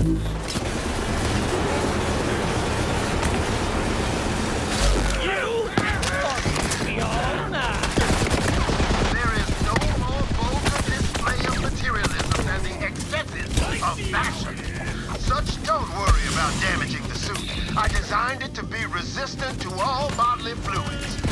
There is no more vulgar display of materialism than the excesses of fashion. Such don't worry about damaging the suit. I designed it to be resistant to all bodily fluids.